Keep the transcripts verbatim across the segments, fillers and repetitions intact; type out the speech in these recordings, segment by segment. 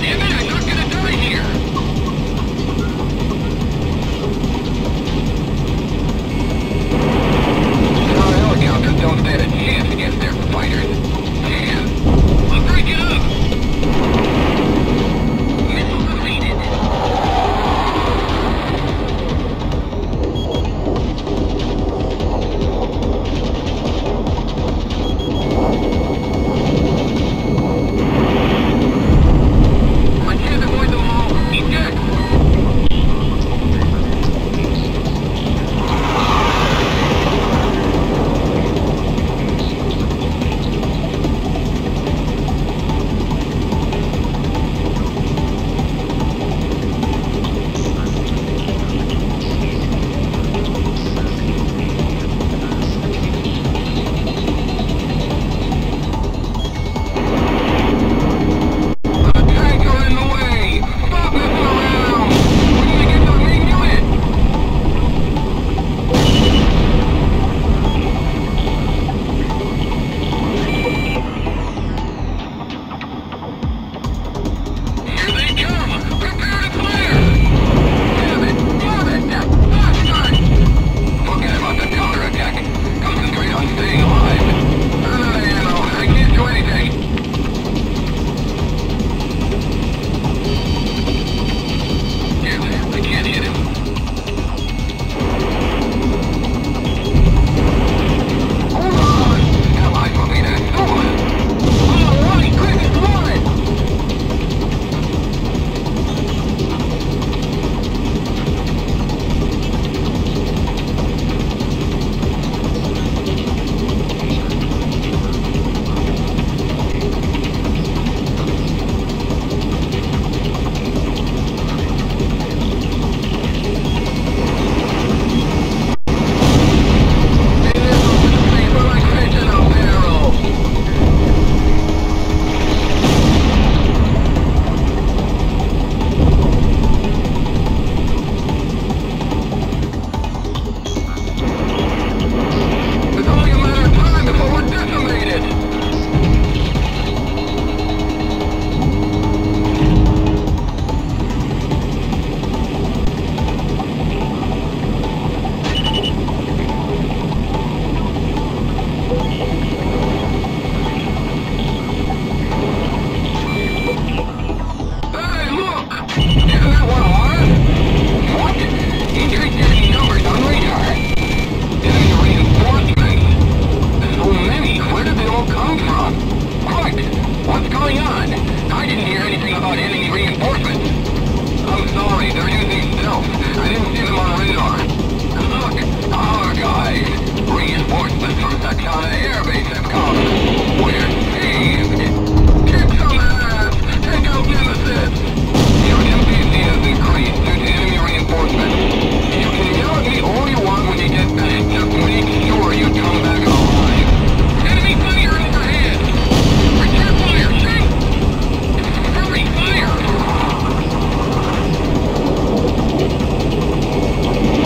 Damn it, I'm not gonna die here! Our helicopters don't stand a chance against their fighters. Man, let's break it up! Missile deleted. I can't avoid them all. Eject!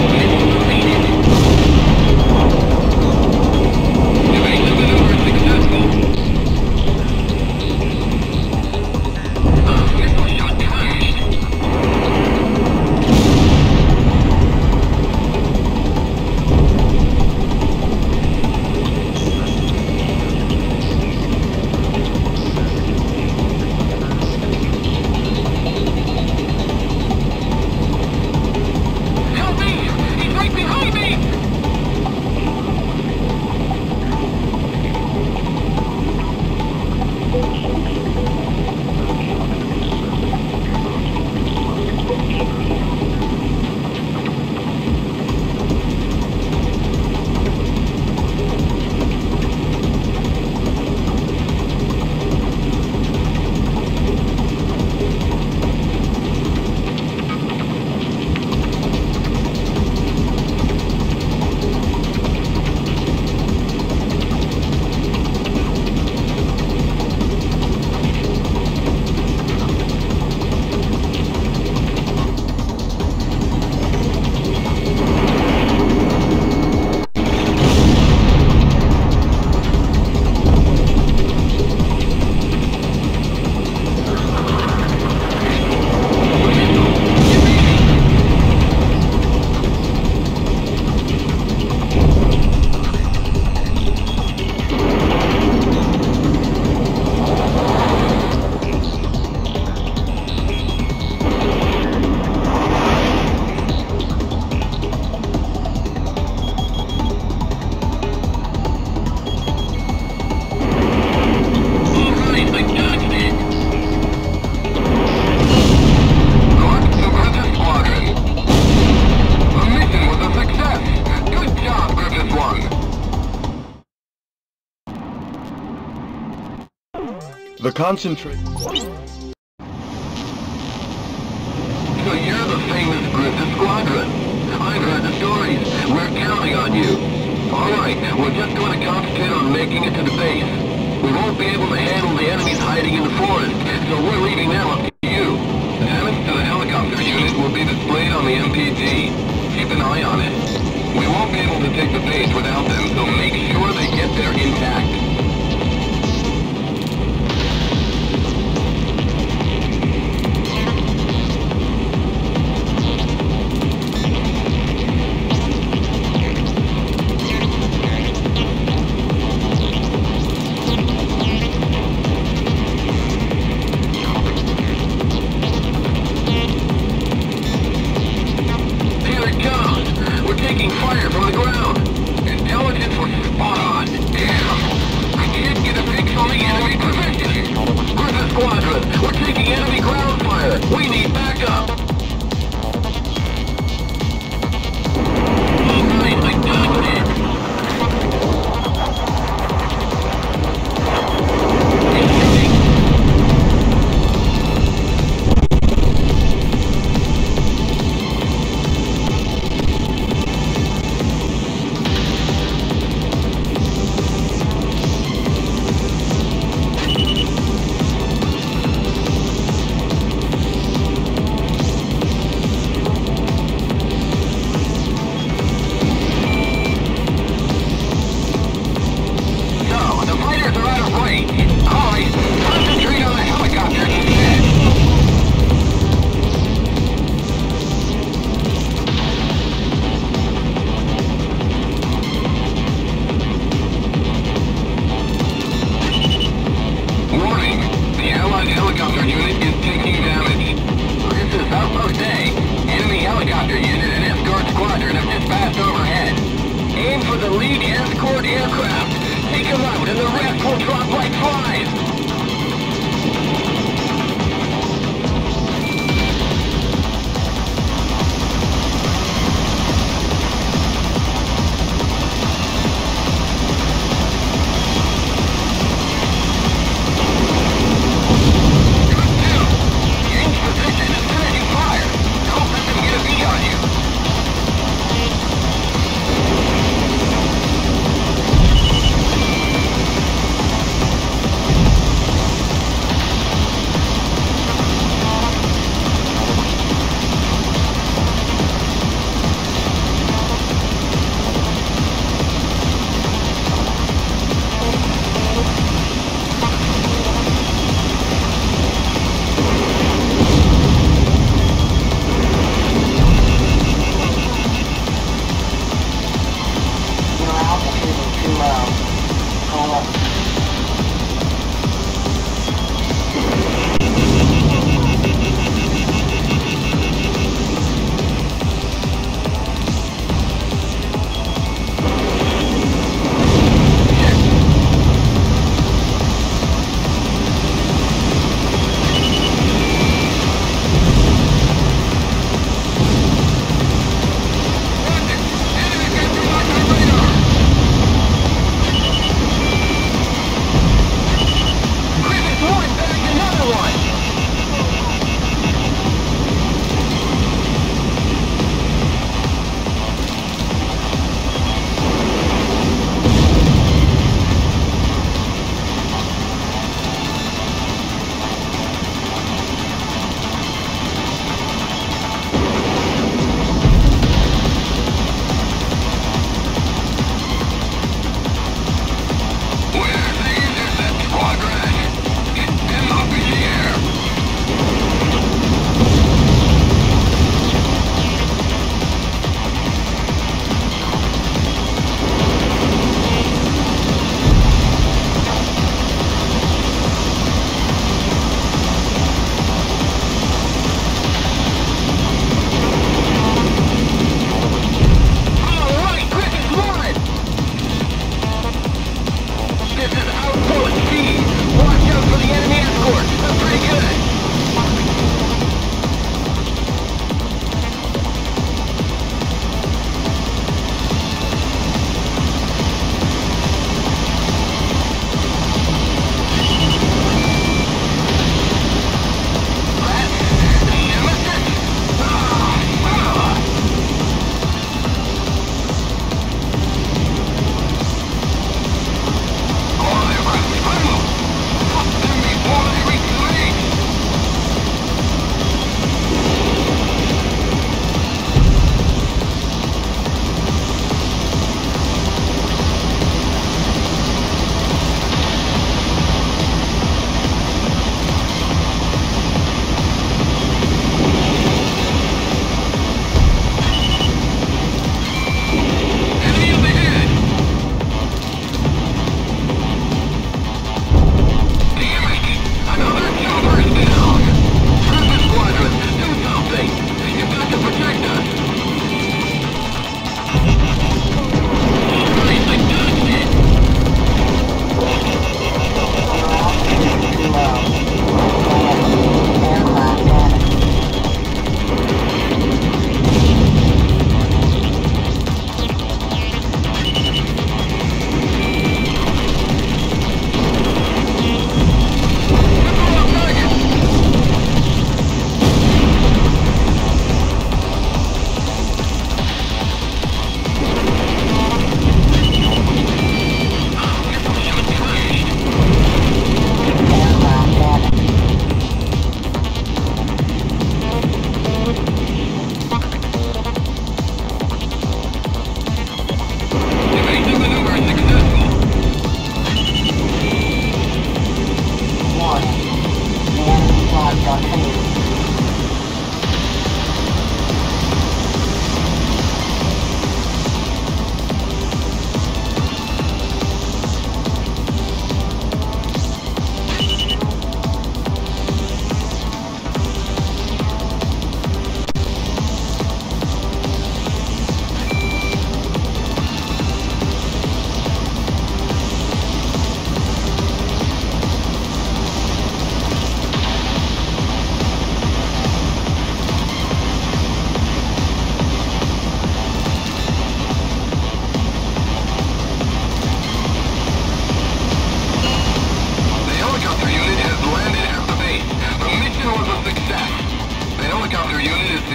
Successful. The concentrate... So you're the famous Griffith Squadron. I've heard the stories. We're counting on you. Alright, we're just going to concentrate on making it to the base. We won't be able to handle the enemies hiding in the forest, so we're leaving them up to you. Damage to the helicopter unit will be displayed on the M P G. Keep an eye on it. We won't be able to take the base without them, so make sure they get there intact.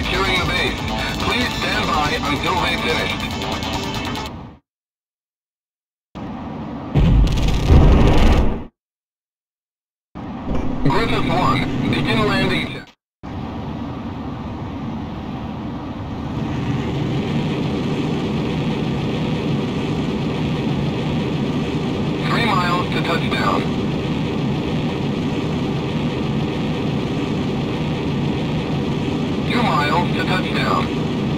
securing the base. Please stand by until they've finished. Griffith one, begin landing check. Three miles to touchdown. Two miles to touchdown.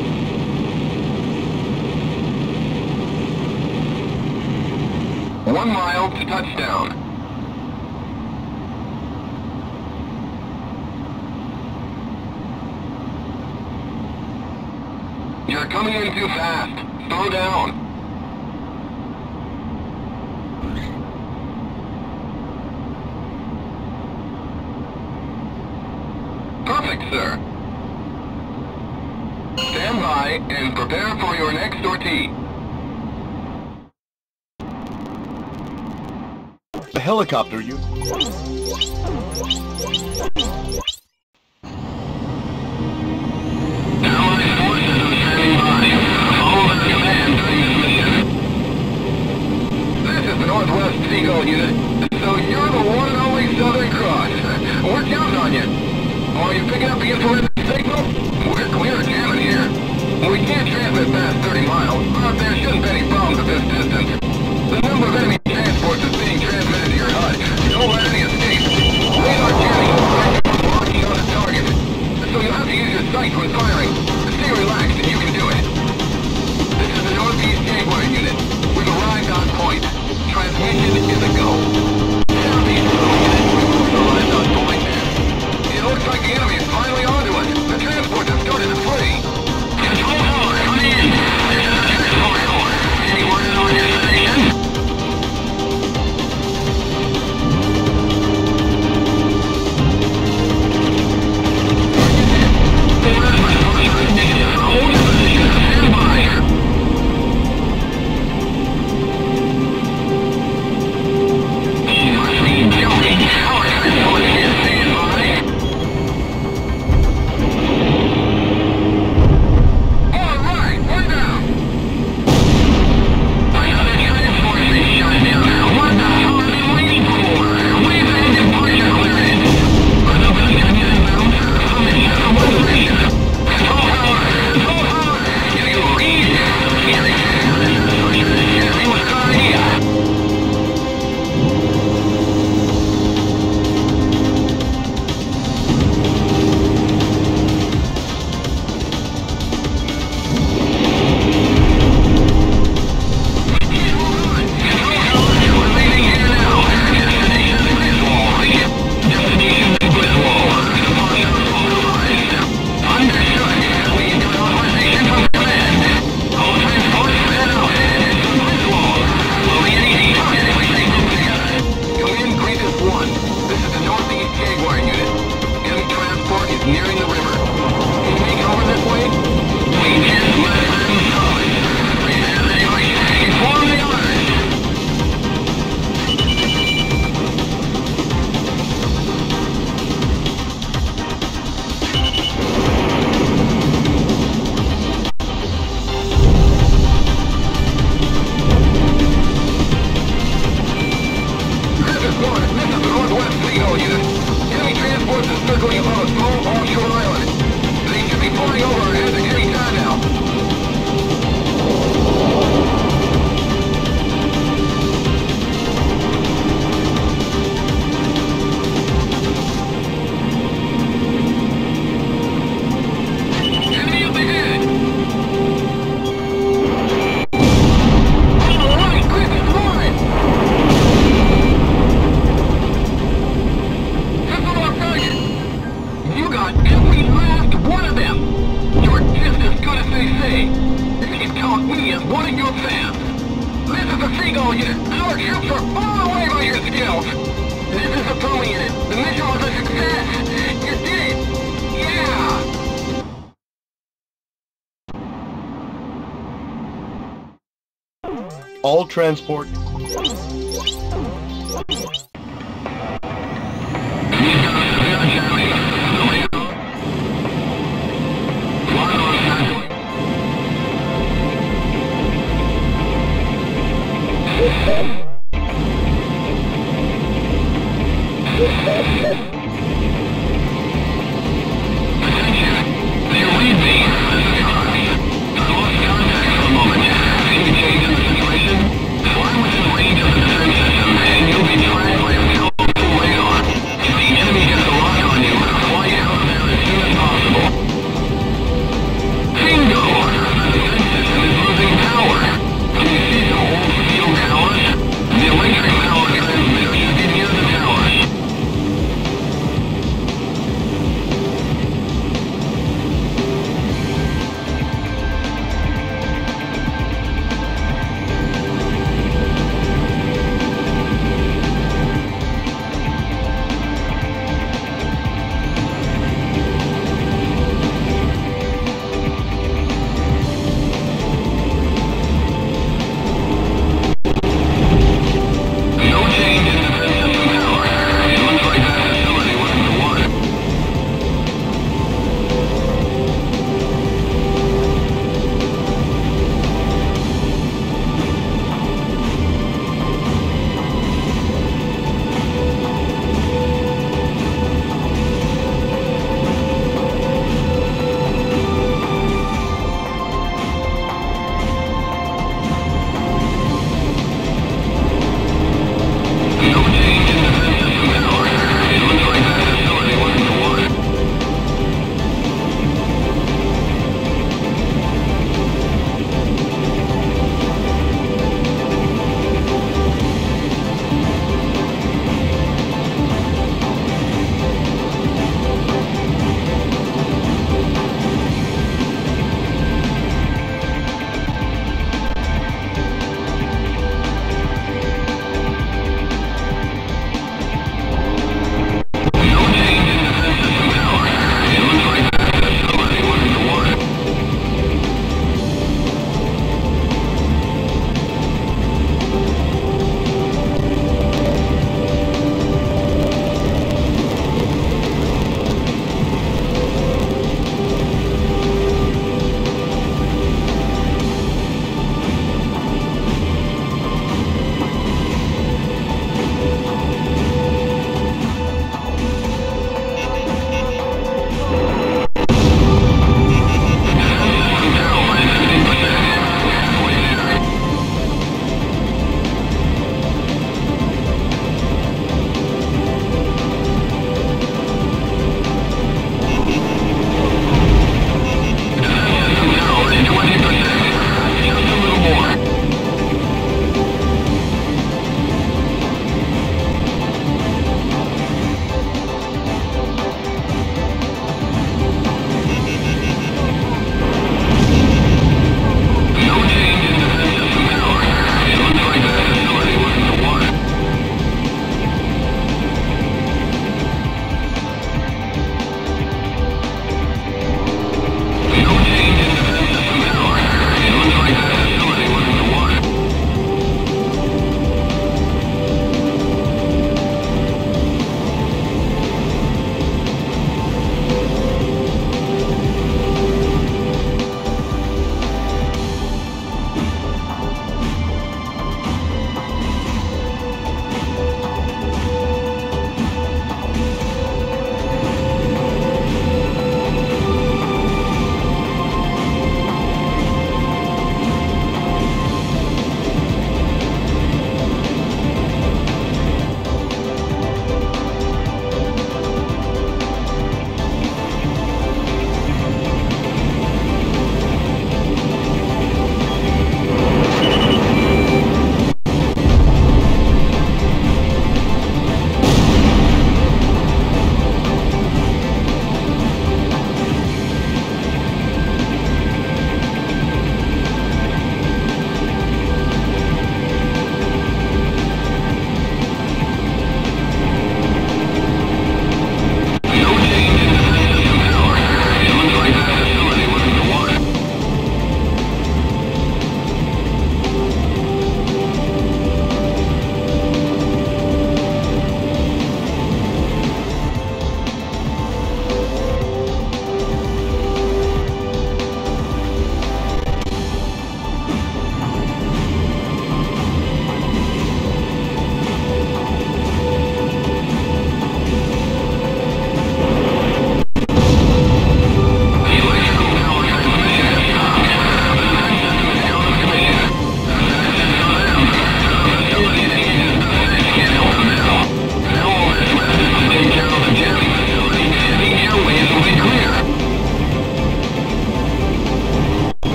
One mile to touchdown. You're coming in too fast. Slow down. Perfect, sir. Stand by and prepare for your next sortie. The helicopter, you... Northwest Seagull Unit. So you're the one and only Southern Cross. We're counting on you. Are you picking up the infrared signal? We're clear jamming here. We can't transmit past thirty miles, but there shouldn't be any problems at this distance. The number of enemy transports is being transmitted to your H U D. Don't let any escape. Radar jamming will prevent you from locking on the target. So you'll have to use your sight when firing. Stay relaxed and you can do it. This is the Northeast Jaguar Unit. We've arrived on point. Transmission is a go. Southeast Unit, we've also arrived on point. It looks like the enemy is finally onto us. The transport has started to flee. Control tower, come in. This is the transport tower. Any word on your station? Negative. Hold your position. Stand by. All transport.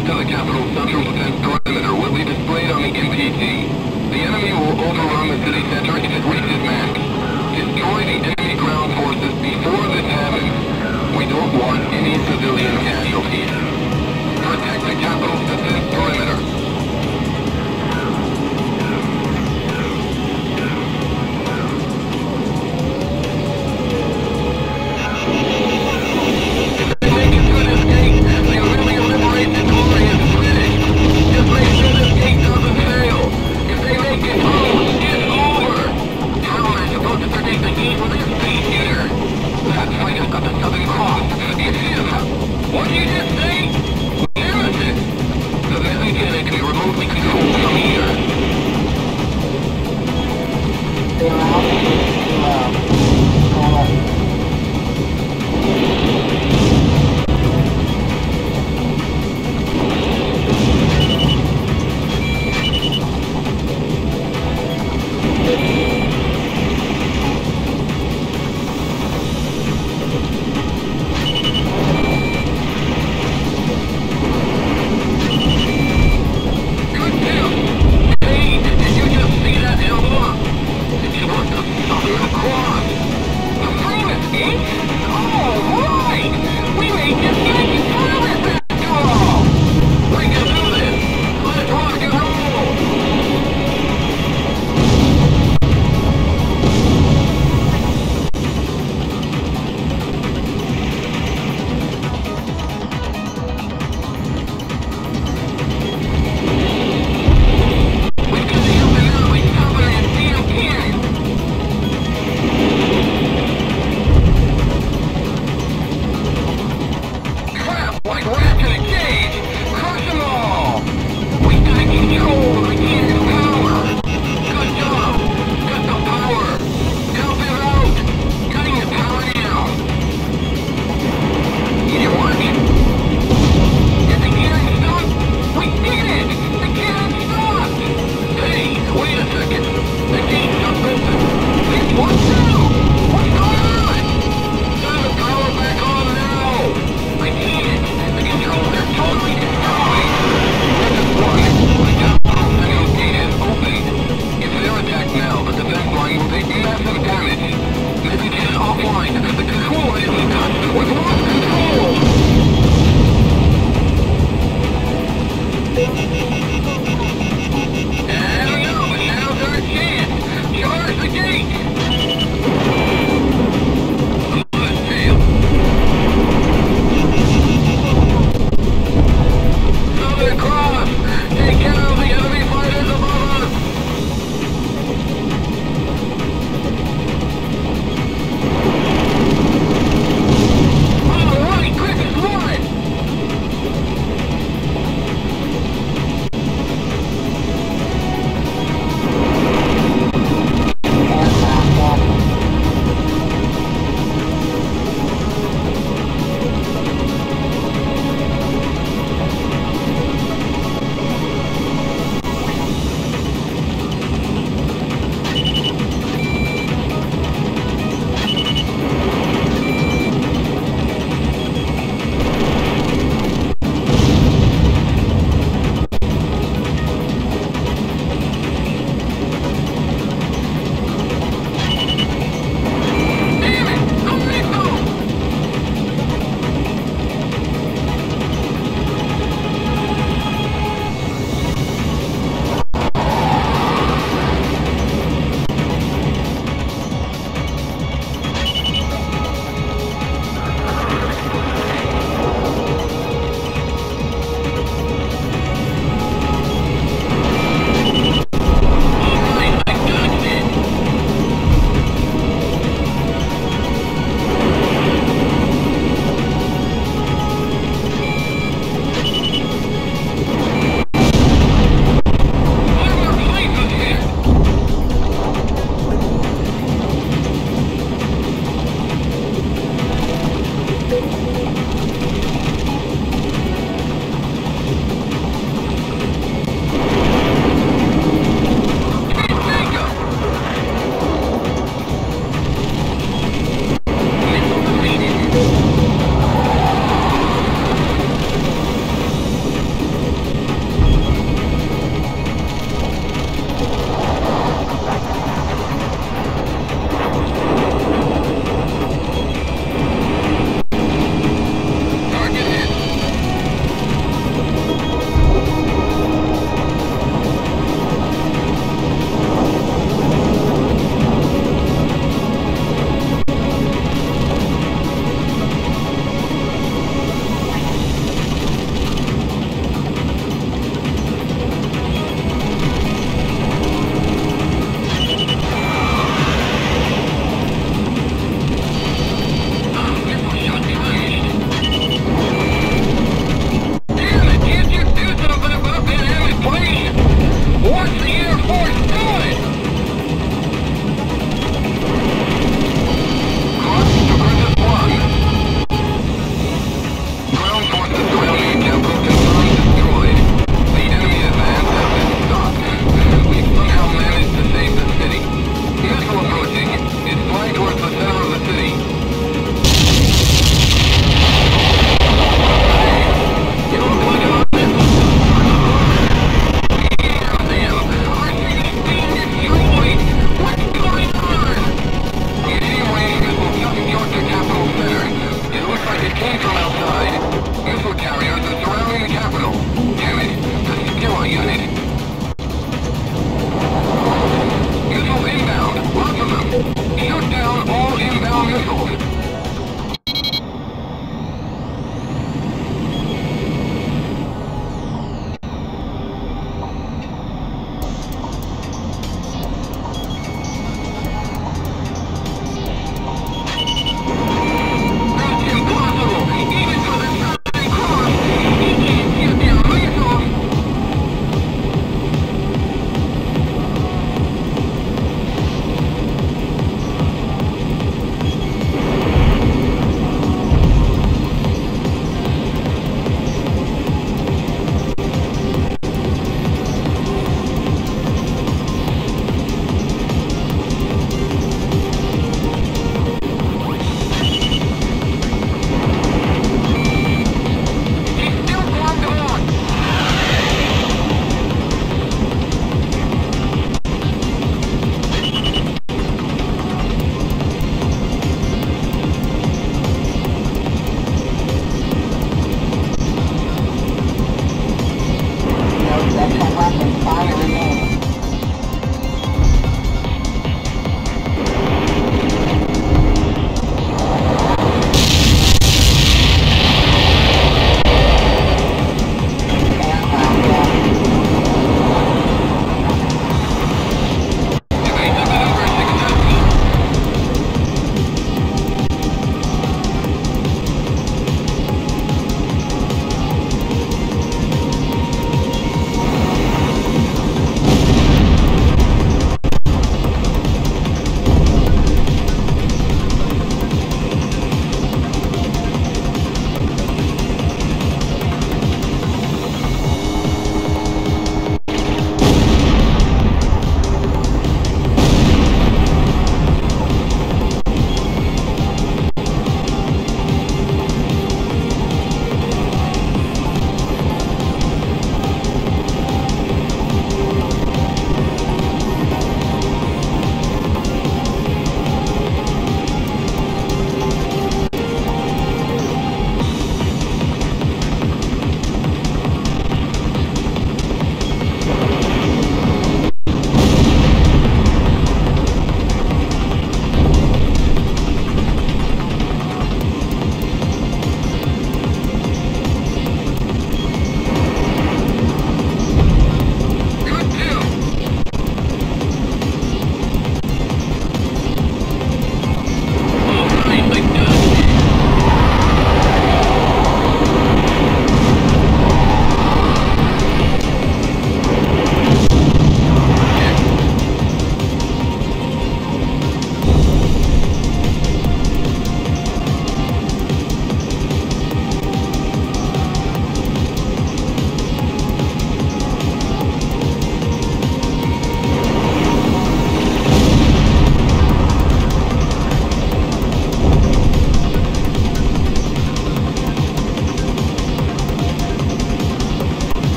to the capital's central defense perimeter will be displayed on the M P T. The enemy will overrun the city center if it reaches max. Destroy the enemy ground forces before this happens. We don't want any civilian casualties. Protect the capital's defense perimeter. What did you just say? Nemesis! The mechanic can be remotely controlled from here.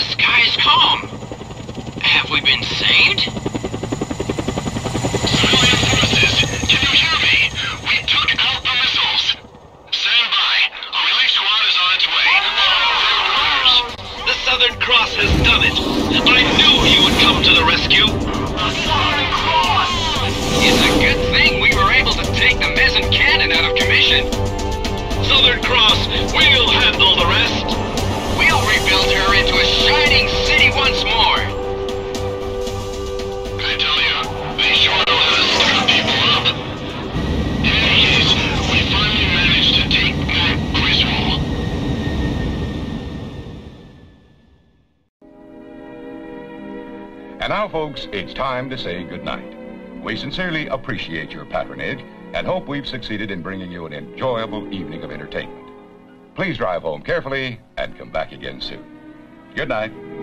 sky's calm. Have we been saved? Civilian forces, can you hear me? We took out the missiles. Stand by. A relief squad is on its way. Follow their orders. The Southern Cross has done it. I knew he would come to the rescue. The Southern Cross! It's a good thing we were able to take the Mezen cannon out of commission. Southern Cross, we'll handle the rest. We'll rebuild her into a shining city once more. I tell you, they sure know how to stir people up. In any case, we finally managed to take back Griswold. And now, folks, it's time to say goodnight. We sincerely appreciate your patronage and hope we've succeeded in bringing you an enjoyable evening of entertainment. Please drive home carefully and come back again soon. Good night.